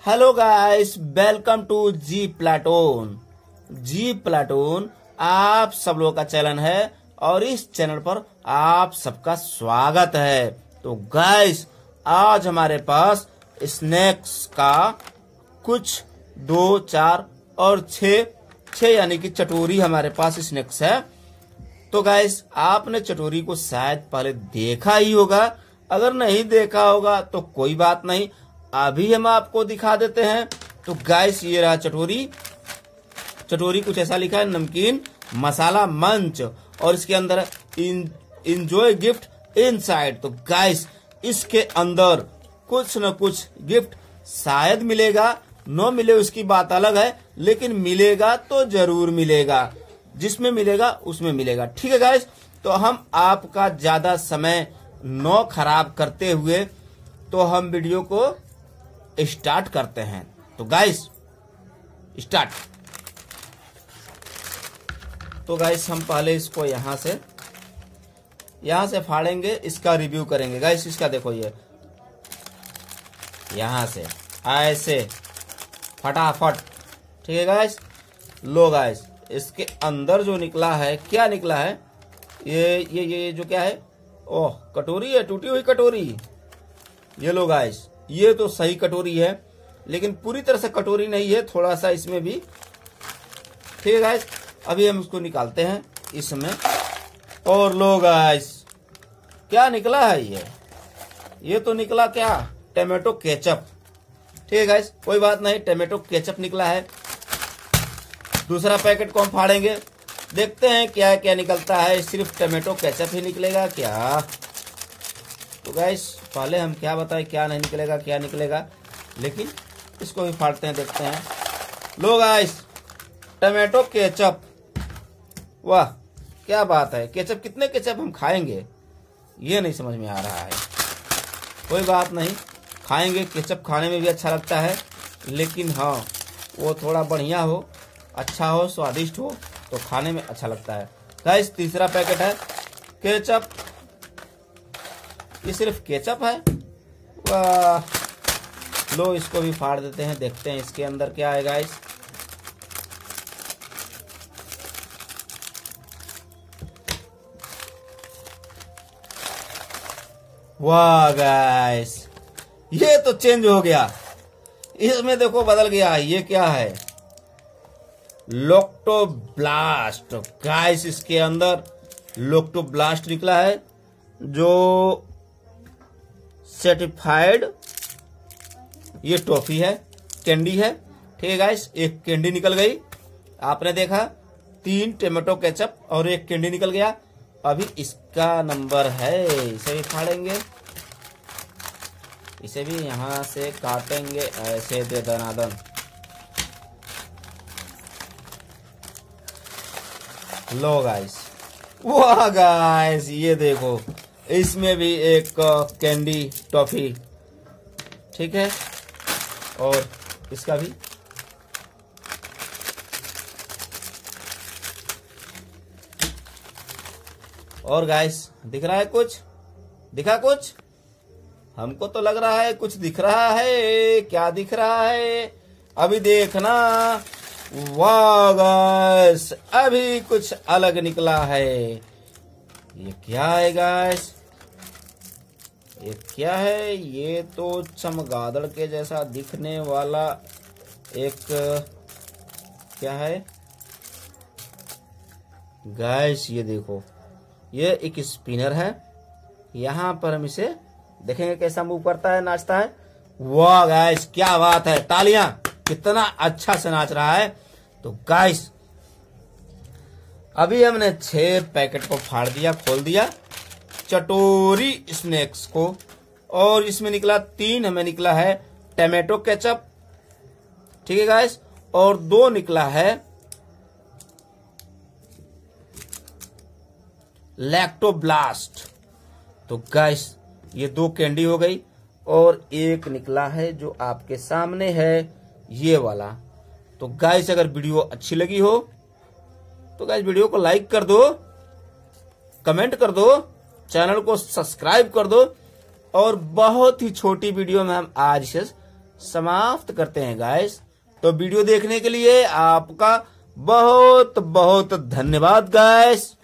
Hello guys, welcome to G Platoon. G Platoon आप सब लोगों का चैनल है और इस चैनल पर आप सबका स्वागत है। तो गाइस, आज हमारे पास स्नैक्स का कुछ 2, 4 और 6 यानी कि चटोरी हमारे पास स्नैक्स है। तो गाइस, आपने चटोरी को शायद पहले देखा ही होगा, अगर नहीं देखा होगा तो कोई बात नहीं, अभी हम आपको दिखा देते हैं। तो गाइस, ये रहा चटोरी। चटोरी कुछ ऐसा लिखा है, नमकीन मसाला मंच, और इसके अंदर इंजॉय गिफ्ट इनसाइड। तो गाइस, इसके अंदर कुछ न कुछ गिफ्ट शायद मिलेगा, न मिले उसकी बात अलग है, लेकिन मिलेगा तो जरूर मिलेगा। जिसमें मिलेगा उसमें मिलेगा, ठीक है गाइस। तो हम आपका ज्यादा समय न खराब करते हुए तो हम वीडियो को स्टार्ट करते हैं। तो गाइस, स्टार्ट। तो गाइस, हम पहले इसको यहां से फाड़ेंगे, इसका रिव्यू करेंगे। गाइस, इसका देखो, ये यहां से ऐसे फटाफट, ठीक है गाइस। लो गाइस, इसके अंदर जो निकला है, क्या निकला है, ये जो क्या है, ओह कटोरी है, टूटी हुई कटोरी। ये लो गाइस, ये तो सही कटोरी है, लेकिन पूरी तरह से कटोरी नहीं है, थोड़ा सा इसमें भी, ठीक है गाइस। अभी हम इसको निकालते हैं इसमें, और लो गाइस, क्या निकला है, ये तो निकला क्या, टमाटो केचप। ठीक है गाइस, कोई बात नहीं, टमाटो केचप निकला है। दूसरा पैकेट को हम फाड़ेंगे, देखते हैं क्या क्या निकलता है। सिर्फ टमाटो केचप ही निकलेगा क्या? तो गाइस, पहले हम क्या बताएं, क्या नहीं निकलेगा, क्या निकलेगा, लेकिन इसको भी फाड़ते हैं, देखते हैं। लो गाइस, टमाटो केचप, वाह क्या बात है। केचप, कितने केचप हम खाएंगे, ये नहीं समझ में आ रहा है। कोई बात नहीं, खाएंगे। केचप खाने में भी अच्छा लगता है, लेकिन हाँ, वो थोड़ा बढ़िया हो, अच्छा हो, स्वादिष्ट हो, तो खाने में अच्छा लगता है। गाइस, तीसरा पैकेट है केचप। ये सिर्फ केचप है, वाह। लो, इसको भी फाड़ देते हैं, देखते हैं इसके अंदर क्या है गाइस। वाह गाइस, ये तो चेंज हो गया, इसमें देखो बदल गया। ये क्या है, लोक्टो ब्लास्ट। गाइस, इसके अंदर लोक्टो ब्लास्ट निकला है, जो सर्टिफाइड ये टॉफी है, कैंडी है, ठीक है गाइस। एक कैंडी निकल गई, आपने देखा। 3 टमाटो केचप और एक कैंडी निकल गया। अभी इसका नंबर है, इसे भी फाड़ेंगे, इसे भी यहां से काटेंगे ऐसे दे दनादन। लो गाइस, वाह गाइस, ये देखो, इसमें भी एक कैंडी टॉफी, ठीक है, और इसका भी। और गाइस, दिख रहा है कुछ, दिखा कुछ? हमको तो लग रहा है कुछ दिख रहा है। क्या दिख रहा है, अभी देखना। वाह गाइस, अभी कुछ अलग निकला है। ये क्या है गाइस, ये क्या है? ये तो चमगादड़ के जैसा दिखने वाला एक, क्या है गाइस, ये देखो, ये एक स्पिनर है। यहां पर हम इसे देखेंगे कैसा मूव करता है, नाचता है। वाह गाइस, क्या बात है, तालियां, कितना अच्छा से नाच रहा है। तो गाइस, अभी हमने 6 पैकेट को फाड़ दिया, खोल दिया, चटोरी स्नैक्स को, और इसमें निकला 3 हमें निकला है टमाटो केचप, ठीक है गाइस, और 2 निकला है लैक्टो ब्लास्ट। तो गाइस, ये 2 कैंडी हो गई, और एक निकला है जो आपके सामने है, ये वाला। तो गाइस, अगर वीडियो अच्छी लगी हो तो गाइस वीडियो को लाइक कर दो, कमेंट कर दो, चैनल को सब्सक्राइब कर दो, और बहुत ही छोटी वीडियो में हम आज से समाप्त करते हैं गाइस। तो वीडियो देखने के लिए आपका बहुत बहुत धन्यवाद गाइस।